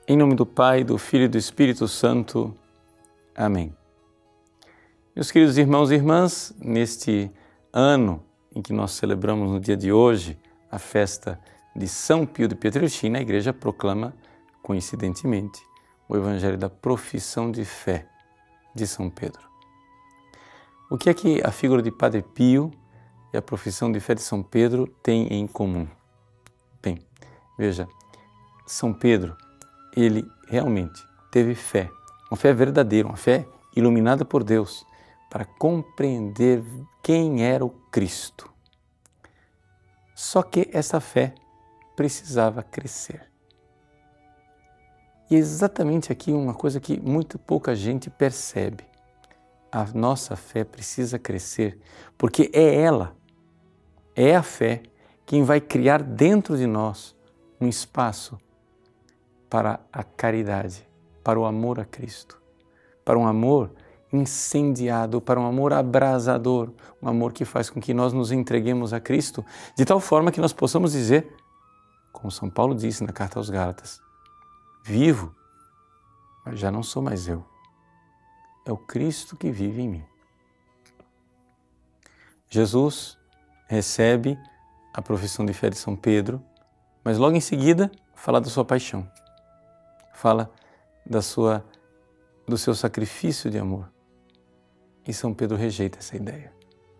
Em nome do Pai, do Filho e do Espírito Santo. Amém. Meus queridos irmãos e irmãs, neste ano em que nós celebramos no dia de hoje a festa de São Pio de Pietrelcina, a Igreja proclama, coincidentemente, o Evangelho da profissão de fé de São Pedro. O que é que a figura de Padre Pio e a profissão de fé de São Pedro têm em comum? Bem, veja, São Pedro, ele realmente teve fé, uma fé verdadeira, uma fé iluminada por Deus, para compreender quem era o Cristo. Só que essa fé precisava crescer. E é exatamente aqui uma coisa que muito pouca gente percebe. A nossa fé precisa crescer, porque é a fé quem vai criar dentro de nós um espaço para a caridade, para o amor a Cristo, para um amor incendiado, para um amor abrasador, um amor que faz com que nós nos entreguemos a Cristo, de tal forma que nós possamos dizer, como São Paulo disse na Carta aos Gálatas, vivo, mas já não sou mais eu, é o Cristo que vive em mim. Jesus recebe a profissão de fé de São Pedro, mas logo em seguida fala da sua paixão. Fala do seu sacrifício de amor. E São Pedro rejeita essa ideia.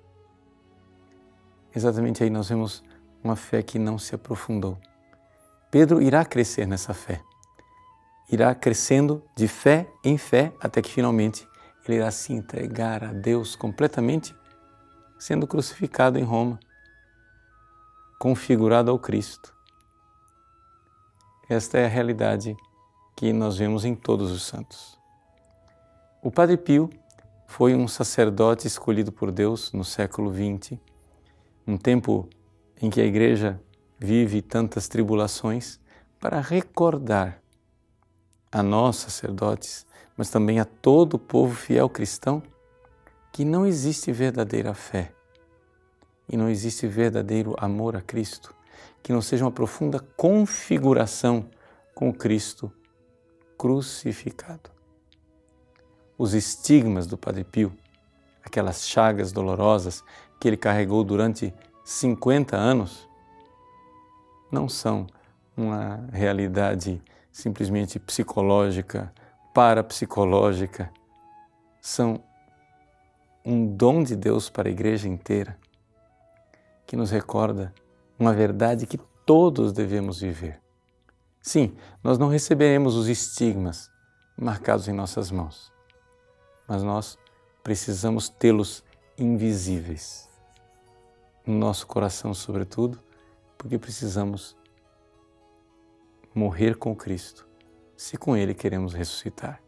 Exatamente aí nós vemos uma fé que não se aprofundou. Pedro irá crescer nessa fé. Irá crescendo de fé em fé até que finalmente ele irá se entregar a Deus completamente, sendo crucificado em Roma, configurado ao Cristo. Esta é a realidade que nós vemos em todos os santos. O Padre Pio foi um sacerdote escolhido por Deus no século XX, um tempo em que a Igreja vive tantas tribulações, para recordar a nós, sacerdotes, mas também a todo o povo fiel cristão, que não existe verdadeira fé e não existe verdadeiro amor a Cristo, que não seja uma profunda configuração com o Cristo crucificado. Os estigmas do Padre Pio, aquelas chagas dolorosas que ele carregou durante 50 anos, não são uma realidade simplesmente psicológica, parapsicológica, são um dom de Deus para a Igreja inteira, que nos recorda uma verdade que todos devemos viver. Sim, nós não receberemos os estigmas marcados em nossas mãos, mas nós precisamos tê-los invisíveis no nosso coração, sobretudo, porque precisamos morrer com Cristo, se com Ele queremos ressuscitar.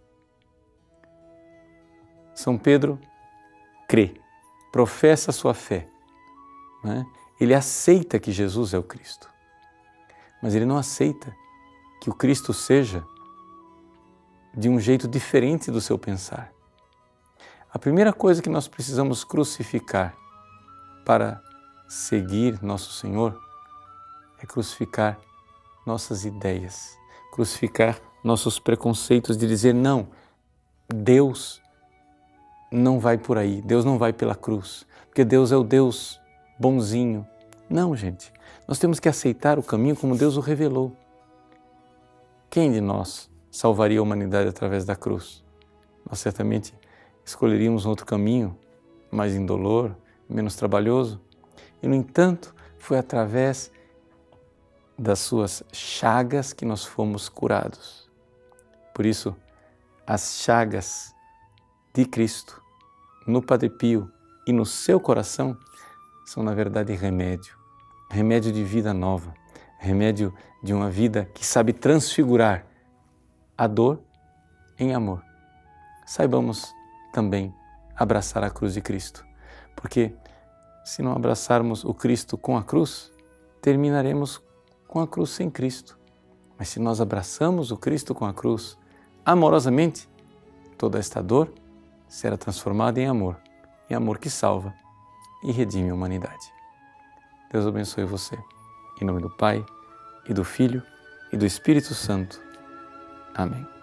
São Pedro crê, professa a sua fé, né? Ele aceita que Jesus é o Cristo, mas ele não aceita que o Cristo seja de um jeito diferente do seu pensar. A primeira coisa que nós precisamos crucificar para seguir nosso Senhor é crucificar nossas ideias, crucificar nossos preconceitos de dizer não, Deus não vai por aí, Deus não vai pela cruz, porque Deus é o Deus bonzinho. Não, gente, nós temos que aceitar o caminho como Deus o revelou. Quem de nós salvaria a humanidade através da cruz? Nós certamente escolheríamos um outro caminho, mais indolor, menos trabalhoso. E, no entanto, foi através das suas chagas que nós fomos curados. Por isso, as chagas de Cristo no Padre Pio e no seu coração são, na verdade, remédio de vida nova, remédio de uma vida que sabe transfigurar a dor em amor. Saibamos também abraçar a cruz de Cristo, porque se não abraçarmos o Cristo com a cruz, terminaremos com a cruz sem Cristo. Mas se nós abraçamos o Cristo com a cruz, amorosamente, toda esta dor será transformada em amor que salva e redime a humanidade. Deus abençoe você. Em nome do Pai, e do Filho, e do Espírito Santo. Amém. Amém.